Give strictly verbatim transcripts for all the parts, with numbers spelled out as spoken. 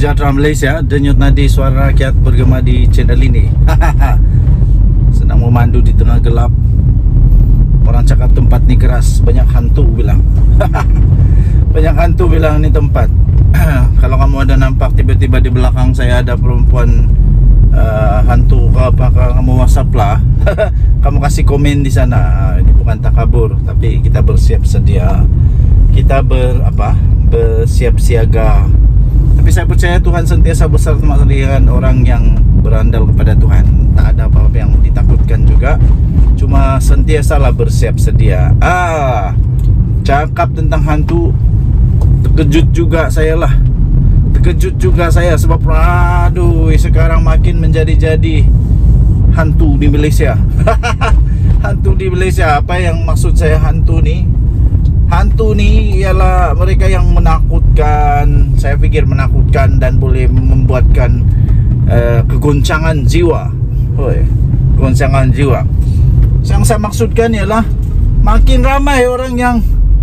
sejahtera Malaysia, denyut nadi suara rakyat bergema di channel ini. Sedang memandu di tengah gelap. Orang cakap tempat ni keras, banyak hantu bilang. Banyak hantu bilang ni tempat. Kalau kamu ada nampak tiba-tiba di belakang saya ada perempuan uh, hantu, apakah kamu WhatsApp lah. Kamu kasih komen di sana. Ini bukan takabur, tapi kita bersiap sedia. Kita ber apa? Bersiap siaga. Tapi saya percaya Tuhan sentiasa bersama dengan orang yang berandal kepada Tuhan. Tak ada apa-apa yang ditakutkan juga. Cuma sentiasalah bersiap sedia. Ah, cakap tentang hantu, terkejut juga saya lah. Terkejut juga saya sebab aduh, sekarang makin menjadi-jadi hantu di Malaysia. Hantu di Malaysia. Apa yang maksud saya hantu ni? Hantu ni ialah mereka yang menakutkan. Saya fikir menakutkan dan boleh membuatkan uh, kegoncangan jiwa. Hoi, kegoncangan jiwa. Yang saya maksudkan ialah makin ramai orang yang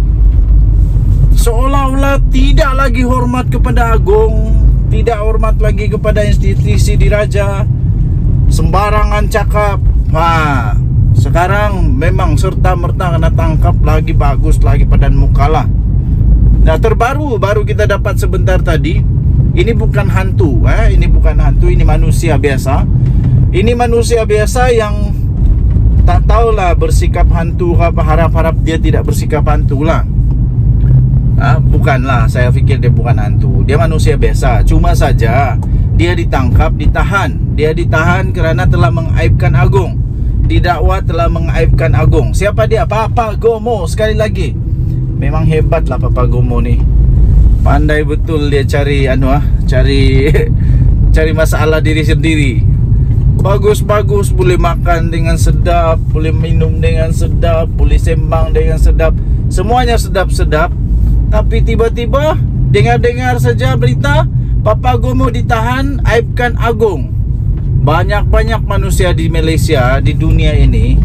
seolah-olah tidak lagi hormat kepada agung, tidak hormat lagi kepada institusi diraja, sembarangan cakap. Ha, sekarang memang serta-merta kena tangkap lagi, bagus lagi padan muka lah. Nah, terbaru baru kita dapat sebentar tadi. Ini bukan hantu, eh? Ini bukan hantu, ini manusia biasa. Ini manusia biasa yang tak tahulah bersikap hantu apa, harap-harap dia tidak bersikap hantu lah. Ah, bukanlah, saya fikir dia bukan hantu. Dia manusia biasa. Cuma saja dia ditangkap, ditahan. Dia ditahan kerana telah mengaibkan agung. Didakwa telah mengaibkan agung. Siapa dia? Papa Gomo. Sekali lagi, memang hebatlah Papa Gomo ni. Pandai betul dia cari anu ah, cari cari masalah diri sendiri. Bagus-bagus, boleh makan dengan sedap, boleh minum dengan sedap, boleh sembang dengan sedap. Semuanya sedap-sedap. Tapi tiba-tiba dengar-dengar saja berita Papa Gomo ditahan, aibkan agung. Banyak-banyak manusia di Malaysia, di dunia ini,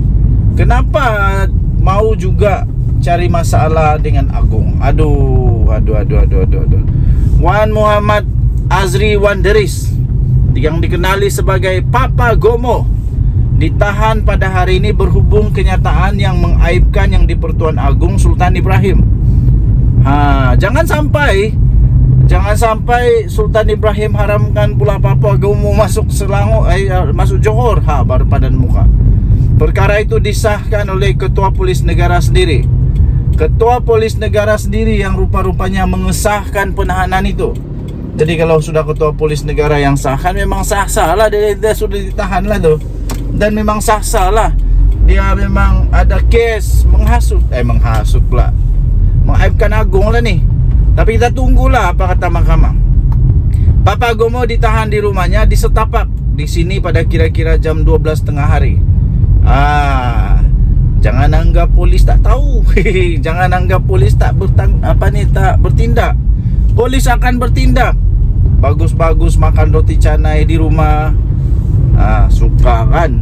kenapa mau juga cari masalah dengan agung? Aduh, aduh, aduh, aduh, aduh, aduh. Wan Muhammad Azri Wanderis, yang dikenali sebagai Papa Gomo, ditahan pada hari ini berhubung kenyataan yang mengaibkan yang di-Pertuan Agong Sultan Ibrahim. Ha, jangan sampai Jangan sampai Sultan Ibrahim haramkan pula Papa Gomo masuk Selangor, eh, masuk Johor. Ha, baru padan muka. Perkara itu disahkan oleh Ketua Polis Negara sendiri. Ketua Polis Negara sendiri yang rupa-rupanya mengesahkan penahanan itu. Jadi kalau sudah Ketua Polis Negara yang sahkan, memang sah-sah lah dia, dia sudah ditahan lah tu. Dan memang sah-sah lah. Dia memang ada kes menghasut, eh menghasut pula, mengaibkan agung lah ni. Tapi kita tunggulah apa kata mahkamah. Papa Gomo ditahan di rumahnya di Setapak di sini pada kira-kira jam dua belas tengah hari. Ah, jangan anggap polis tak tahu. Jangan anggap polis tak bertang apa ni tak bertindak. Polis akan bertindak. Bagus-bagus makan roti canai di rumah. Ah, suka kan?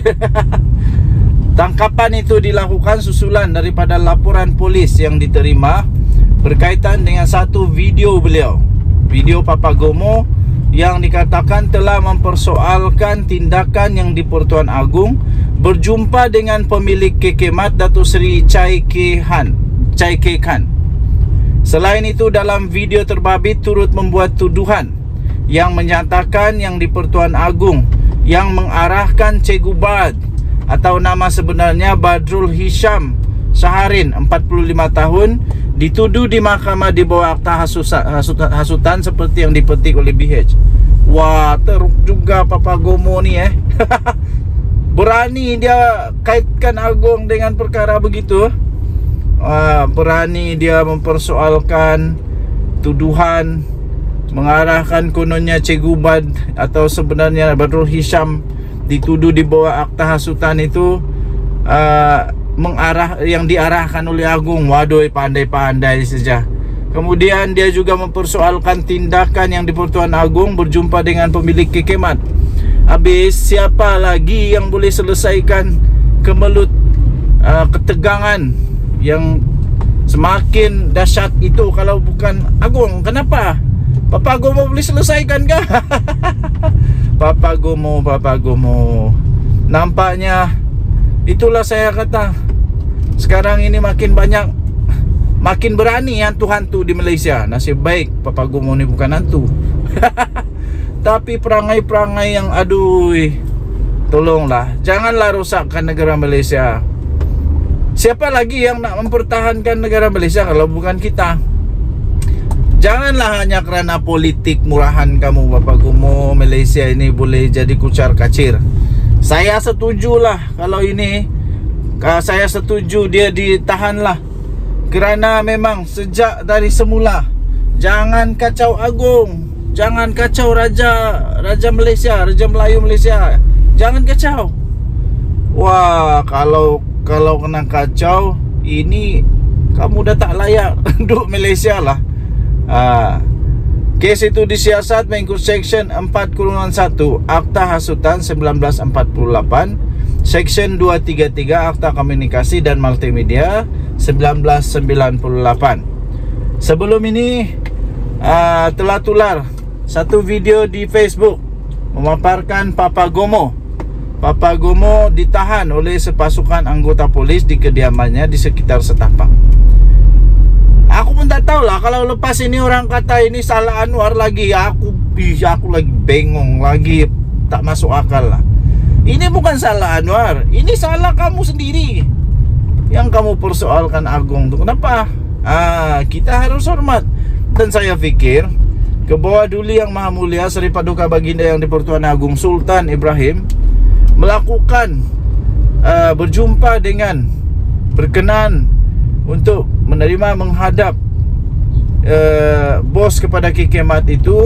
Tangkapan itu dilakukan susulan daripada laporan polis yang diterima berkaitan dengan satu video beliau, video Papa Gomo yang dikatakan telah mempersoalkan tindakan yang di-Pertuan Agong berjumpa dengan pemilik kekemat Datuk Seri Chai Kee Han, Chai Kee Khan. Selain itu, dalam video terbabit turut membuat tuduhan yang menyatakan yang di-Pertuan Agong yang mengarahkan Cikgu Bad atau nama sebenarnya Badrul Hisham Saharin, empat puluh lima tahun, dituduh di mahkamah di bawah akta hasutan, hasutan, hasutan seperti yang dipetik oleh B H. Wah, teruk juga Papa Gomo ni eh. Berani dia kaitkan agung dengan perkara begitu. Wah, berani dia mempersoalkan tuduhan mengarahkan kononnya Cikgu Bad atau sebenarnya Badrul Hisham dituduh di bawah akta hasutan itu uh, mengarah yang diarahkan oleh agung. Waduh, pandai-pandai saja. Kemudian dia juga mempersoalkan tindakan yang di-Pertuan Agong berjumpa dengan pemilik kekemat. Habis siapa lagi yang boleh selesaikan kemelut uh, ketegangan yang semakin dahsyat itu kalau bukan agung? Kenapa? Papa Gomo boleh selesaikan kah? Papa Gomo, Papa Gomo. Nampaknya itulah saya kata, sekarang ini makin banyak, makin berani hantu-hantu di Malaysia. Nasib baik Papa Gomo ni bukan hantu. Tapi perangai-perangai yang aduh, tolonglah, janganlah rosakkan negara Malaysia. Siapa lagi yang nak mempertahankan negara Malaysia kalau bukan kita? Janganlah hanya kerana politik murahan kamu Papa Gomo, Malaysia ini boleh jadi kucar kacir. Saya setujulah kalau ini, saya setuju dia ditahanlah. Kerana memang sejak dari semula, jangan kacau Agong, jangan kacau Raja Raja Malaysia, Raja Melayu Malaysia. Jangan kacau. Wah, kalau kalau kena kacau, ini kamu dah tak layak duduk Malaysia lah. Ah, kes itu disiasat mengikut Seksyen empat satu Akta Hasutan seribu sembilan ratus empat puluh lapan, Seksyen dua tiga tiga Akta Komunikasi dan Multimedia seribu sembilan ratus sembilan puluh delapan. Sebelum ini uh, telah tular satu video di Facebook memaparkan Papa Gomo. Papa Gomo ditahan oleh sepasukan anggota polis di kediamannya di sekitar Setapak. Aku pun tak tahulah, kalau lepas ini orang kata ini salah Anwar lagi, aku aku lagi bengong lagi, tak masuk akal lah. Ini bukan salah Anwar, ini salah kamu sendiri yang kamu persoalkan Agong tu. Kenapa? Ah, kita harus hormat. Dan saya fikir ke bawah Duli Yang Maha Mulia Seri Paduka Baginda Yang di-Pertuan Agong Sultan Ibrahim melakukan uh, berjumpa dengan, berkenan untuk menerima menghadap uh, bos kepada K K Mat itu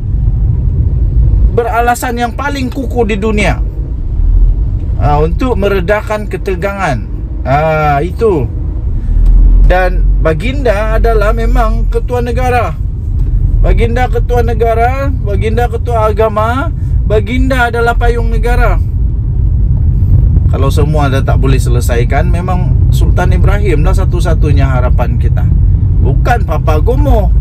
beralasan yang paling kukuh di dunia, uh, untuk meredakan ketegangan. uh, Itu. Dan Baginda adalah memang ketua negara. Baginda ketua negara, Baginda ketua agama, Baginda adalah payung negara. Kalau semua dah tak boleh selesaikan, memang Sultan Ibrahim lah satu-satunya harapan kita, bukan Papa Gomo.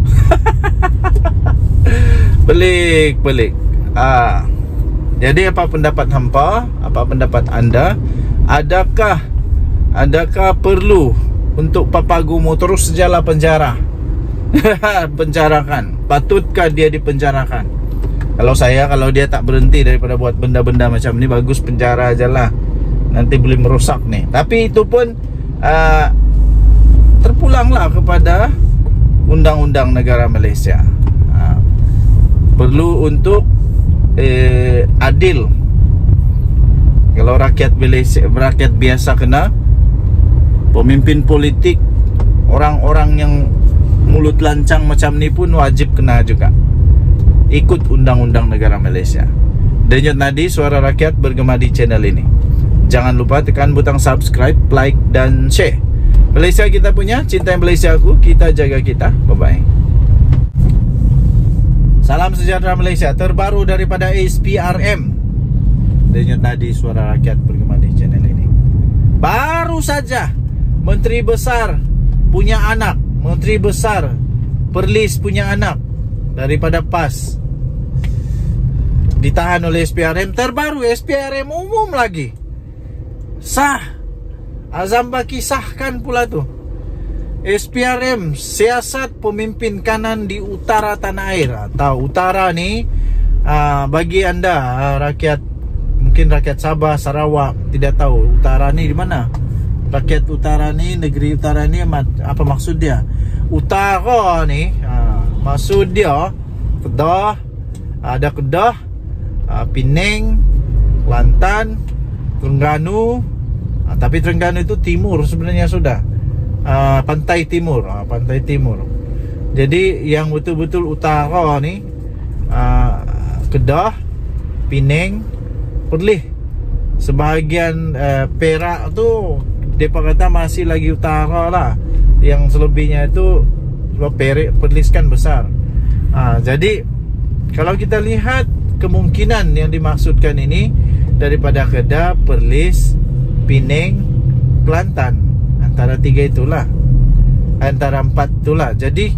Pelik-pelik. ah. Jadi apa pendapat hampa? Apa pendapat anda? Adakah Adakah perlu untuk Papa Gomo terus sejala penjara? Penjarakan. Patutkah dia dipenjarakan? Kalau saya, kalau dia tak berhenti daripada buat benda-benda macam ni, bagus penjara aja lah. Nanti boleh merosak nih. Tapi itu pun uh, terpulanglah kepada undang-undang negara Malaysia. uh, Perlu untuk eh, adil. Kalau rakyat Malaysia, rakyat biasa kena, pemimpin politik, orang-orang yang mulut lancang macam ni pun wajib kena juga. Ikut undang-undang negara Malaysia. Denyut nadi suara rakyat bergema di channel ini. Jangan lupa tekan butang subscribe, like dan share. Malaysia kita punya, cintai Malaysia aku, kita jaga kita. Bye-bye. Salam sejahtera Malaysia, terbaru daripada S P R M. Denyut nadi suara rakyat bergema di channel ini. Baru saja Menteri Besar punya anak, Menteri Besar Perlis punya anak daripada P A S ditahan oleh S P R M. Terbaru S P R M umum lagi. Sah. Azam Baki sahkan pula tu. S P R M, siasat pemimpin kanan di utara tanah air. Atau utara ni, uh, bagi anda uh, rakyat, mungkin rakyat Sabah, Sarawak tidak tahu utara ni di mana. Rakyat utara ni, negeri utara ni apa maksud dia? Utara ni uh, maksud dia Kedah, ada Kedah, uh, Penang, Kelantan, Terengganu. uh, Tapi Terengganu itu timur sebenarnya sudah, uh, pantai timur, uh, pantai timur. Jadi yang betul-betul utara ni, uh, Kedah, Penang, Perlis. Sebahagian uh, Perak tu mereka kata masih lagi utara lah. Yang selebihnya itu sebab Perak, Perlis kan besar. ha, Jadi kalau kita lihat kemungkinan yang dimaksudkan ini daripada Kedah, Perlis, Penang, Kelantan. Antara tiga itulah, antara empat itulah. Jadi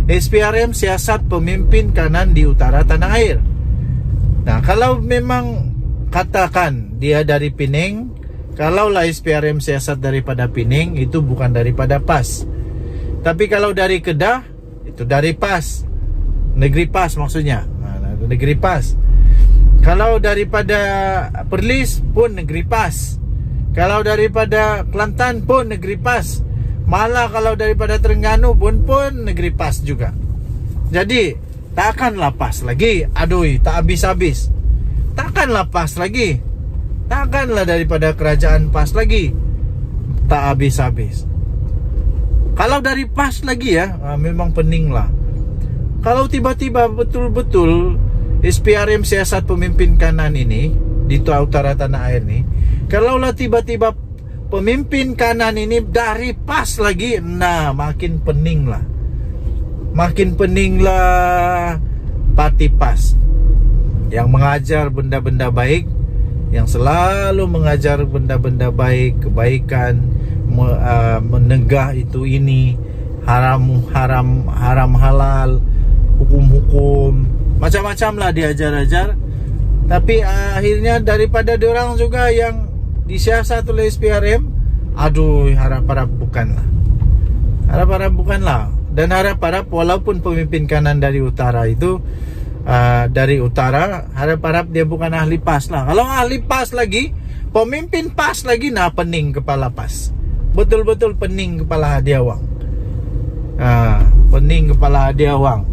S P R M siasat pemimpin kanan di utara tanah air. Nah, kalau memang katakan dia dari Pening, kalaulah S P R M siasat daripada Pening, itu bukan daripada P A S. Tapi kalau dari Kedah, itu dari P A S, negeri P A S maksudnya, nah, negeri P A S. Kalau daripada Perlis pun negeri P A S. Kalau daripada Kelantan pun negeri P A S. Malah kalau daripada Terengganu pun pun negeri P A S juga. Jadi takkanlah P A S lagi. Aduh, tak habis-habis. Takkanlah P A S lagi. Takkanlah daripada kerajaan P A S lagi. Tak habis-habis. Kalau dari P A S lagi ya, memang pening lah. Kalau tiba-tiba betul-betul S P R M siasat pemimpin kanan ini di utara tanah air ni, kalaulah tiba-tiba pemimpin kanan ini dari P A S lagi, nah makin pening lah. Makin pening lah parti P A S yang mengajar benda-benda baik, yang selalu mengajar benda-benda baik, kebaikan, menegah itu ini, haram haram haram halal, hukum-hukum, macam-macam lah diajar-ajar. Tapi uh, akhirnya daripada diorang juga yang disiasat oleh S P R M, aduh, harap-harap bukanlah. Harap-harap bukanlah. Dan harap-harap walaupun pemimpin kanan dari utara itu uh, dari utara, harap-harap dia bukan ahli P A S lah. Kalau ahli P A S lagi, pemimpin P A S lagi, nah pening kepala P A S. Betul-betul pening kepala Hadiawang. uh, Pening kepala Hadiawang.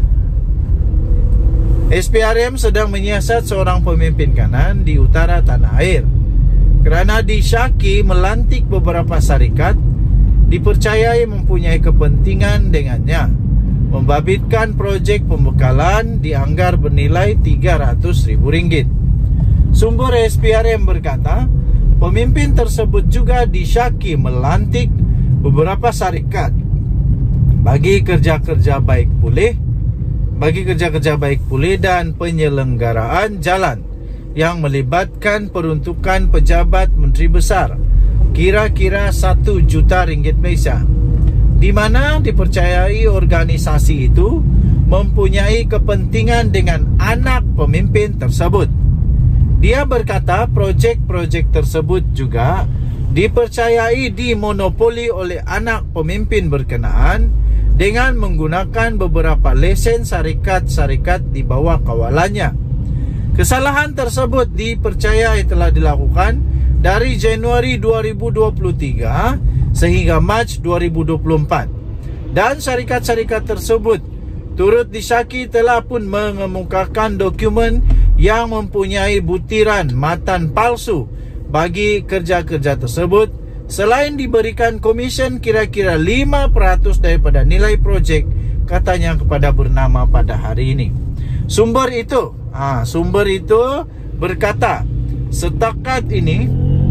S P R M sedang menyiasat seorang pemimpin kanan di utara tanah air kerana disyaki melantik beberapa syarikat dipercayai mempunyai kepentingan dengannya, membabitkan projek pembekalan dianggar bernilai tiga ratus ribu ringgit. Sumber S P R M berkata, pemimpin tersebut juga disyaki melantik beberapa syarikat bagi kerja-kerja baik pulih bagi kerja-kerja baik pulih dan penyelenggaraan jalan yang melibatkan peruntukan pejabat menteri besar kira-kira satu juta ringgit Malaysia, di mana dipercayai organisasi itu mempunyai kepentingan dengan anak pemimpin tersebut. Dia berkata projek-projek tersebut juga dipercayai dimonopoli oleh anak pemimpin berkenaan dengan menggunakan beberapa lesen syarikat-syarikat di bawah kawalannya. Kesalahan tersebut dipercayai telah dilakukan dari Januari dua ribu dua puluh tiga sehingga Mac dua ribu dua puluh empat. Dan syarikat-syarikat tersebut turut disyaki telah pun mengemukakan dokumen yang mempunyai butiran matan palsu bagi kerja-kerja tersebut, selain diberikan komisen kira-kira lima peratus daripada nilai projek, katanya kepada bernama pada hari ini. Sumber itu ha, Sumber itu berkata, setakat ini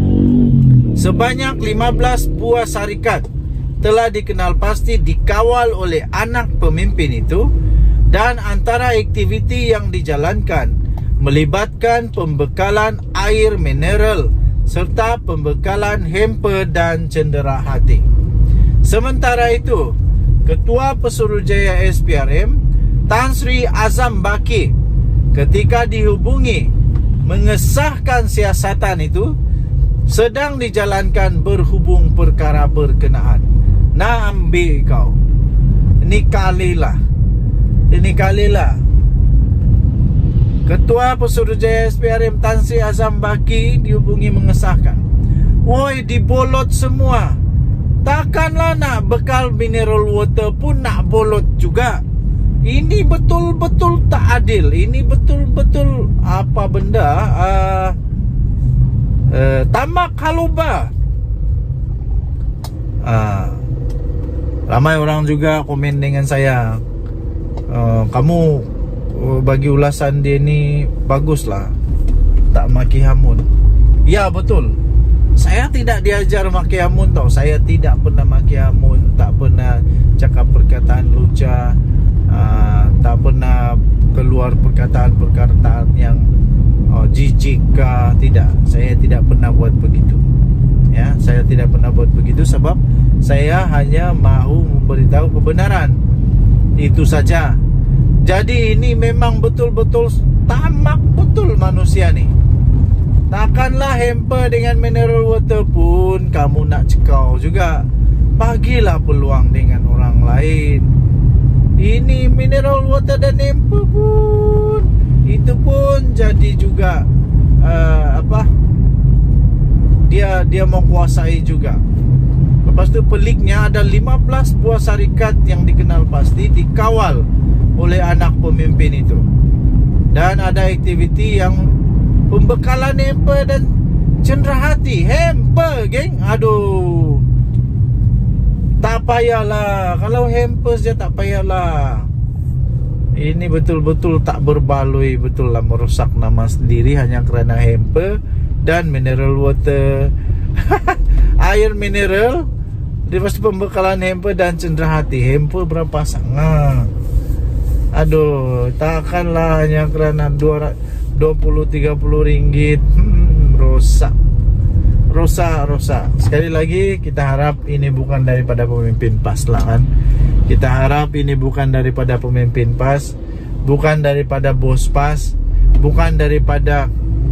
sebanyak lima belas buah syarikat telah dikenal pasti dikawal oleh anak pemimpin itu, dan antara aktiviti yang dijalankan melibatkan pembekalan air mineral serta pembekalan hamper dan cendera hati. Sementara itu, Ketua Pesuruhjaya S P R M Tan Sri Azam Baki ketika dihubungi mengesahkan siasatan itu sedang dijalankan berhubung perkara berkenaan. Nah, ambil kau. Ini kalilah. Ini kalilah. Ketua Pesuruhjaya S P R M Tan Sri Azam Baki dihubungi mengesahkan. Woi, dibolot semua. Takkanlah nak bekal mineral water pun nak bolot juga. Ini betul-betul tak adil. Ini betul-betul apa benda uh, uh, tamak haluba. uh, Ramai orang juga komen dengan saya, uh, kamu bagi ulasan dia ni baguslah, tak maki hamun. Ya, betul. Saya tidak diajar maki hamun tau. Saya tidak pernah maki hamun, tak pernah cakap perkataan lucah, uh, tak pernah keluar perkataan-perkataan yang uh, jijik kah. Tidak, saya tidak pernah buat begitu. Ya, saya tidak pernah buat begitu sebab saya hanya mahu memberitahu kebenaran. Itu saja. Jadi ini memang betul-betul tamak betul manusia nih. Takkanlah hamper dengan mineral water pun kamu nak cekau juga. Bagilah peluang dengan orang lain. Ini mineral water dan hamper pun, itu pun jadi juga uh, apa? Dia dia mau kuasai juga. Lepas tu peliknya ada lima belas buah syarikat yang dikenal pasti dikawal oleh anak pemimpin itu. Dan ada aktiviti yang pembekalan hamper dan cenderahati. Hamper, geng. Aduh. Tak payahlah. Kalau hamper saja tak payahlah. Ini betul-betul tak berbaloi. Betul lah, merusak nama sendiri hanya kerana hamper dan mineral water. Air mineral. Lepas tu pembekalan hamper dan cenderahati. Hamper berapa sangat. Aduh, takkanlah hanya kerana dua puluh tiga puluh ringgit. Hmm, rosak. Rosak, rosak. Sekali lagi kita harap ini bukan daripada pemimpin PAS lah kan. Kita harap ini bukan daripada pemimpin PAS, bukan daripada bos PAS, bukan daripada,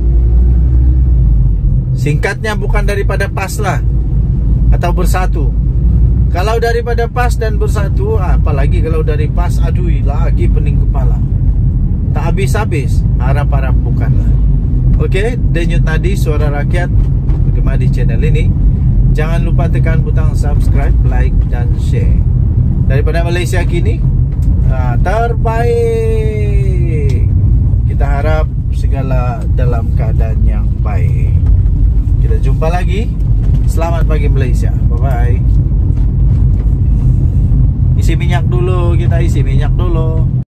singkatnya bukan daripada PAS lah atau Bersatu. Kalau daripada PAS dan Bersatu, apalagi kalau dari PAS, aduh lagi pening kepala. Tak habis-habis. Harap-harap bukanlah. Okey, denyut tadi suara rakyat bergema di channel ini. Jangan lupa tekan butang subscribe, like dan share. Daripada Malaysia Kini, terbaik. Kita harap segala dalam keadaan yang baik. Kita jumpa lagi. Selamat pagi Malaysia. Bye-bye. Isi minyak dulu, kita isi minyak dulu.